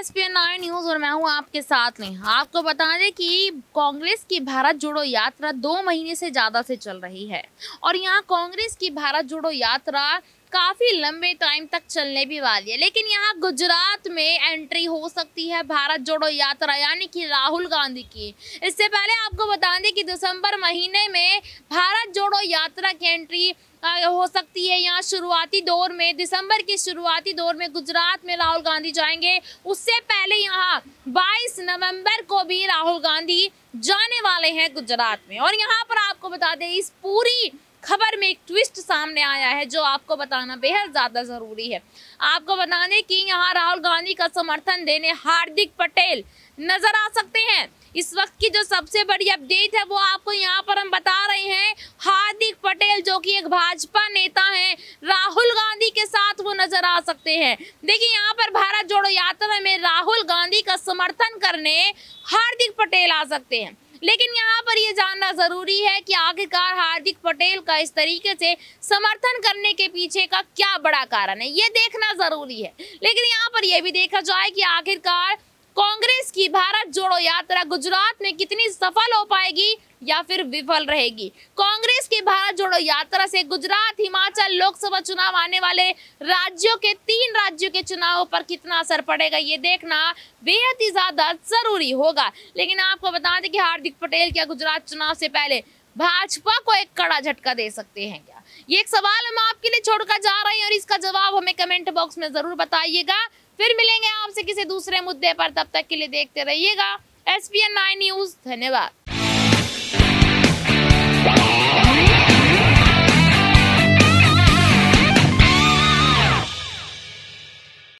SPN9 news और मैं हूं आपके साथ में। आपको बता दें कि कांग्रेस की भारत जोड़ो यात्रा 2 महीने से ज्यादा से चल रही है और यहां कांग्रेस की भारत जोड़ो यात्रा काफी लंबे टाइम तक चलने भी वाली है। लेकिन यहाँ गुजरात में एंट्री हो सकती है भारत जोड़ो यात्रा यानी कि राहुल गांधी की। इससे पहले आपको बता दें कि दिसंबर महीने में भारत जोड़ो यात्रा की एंट्री हो सकती है। यहाँ शुरुआती दौर में, दिसंबर के शुरुआती दौर में गुजरात में राहुल गांधी जाएंगे। उससे पहले यहाँ 22 नवंबर को भी राहुल गांधी जाने वाले हैं गुजरात में। और यहाँ पर आपको बता दें, इस पूरी खबर में एक ट्विस्ट सामने आया है जो आपको बताना बेहद ज्यादा जरूरी है। आपको बता दें कि यहाँ राहुल गांधी का समर्थन देने हार्दिक पटेल नजर आ सकते हैं। इस वक्त की जो सबसे बड़ी अपडेट है वो आपको यहाँ पर हम बता रहे हैं। हार्दिक पटेल जो कि एक भाजपा नेता हैं, राहुल गांधी के साथ वो नजर आ सकते हैं। देखिए, यहाँ पर भारत जोड़ो यात्रा में राहुल गांधी का समर्थन करने हार्दिक पटेल आ सकते हैं। लेकिन यहाँ पर ये जानना जरूरी है कि आखिरकार हार्दिक पटेल का इस तरीके से समर्थन करने के पीछे का क्या बड़ा कारण है, ये देखना जरूरी है। लेकिन यहाँ पर यह भी देखा जाए कि आखिरकार कांग्रेस की भारत जोड़ो यात्रा गुजरात में कितनी सफल हो पाएगी या फिर विफल रहेगी। कांग्रेस की भारत जोड़ो यात्रा से गुजरात, हिमाचल लोकसभा चुनाव आने वाले राज्यों के 3 राज्यों के चुनावों पर कितना असर पड़ेगा, ये देखना बेहद ही ज्यादा जरूरी होगा। लेकिन आपको बता दें कि हार्दिक पटेल क्या गुजरात चुनाव से पहले भाजपा को एक कड़ा झटका दे सकते हैं क्या? ये एक सवाल हम आपके लिए छोड़कर जा रहे हैं और इसका जवाब हमें कमेंट बॉक्स में जरूर बताइएगा। फिर मिलेंगे आपसे किसी दूसरे मुद्दे पर, तब तक के लिए देखते रहिएगा SPN9 न्यूज। धन्यवाद।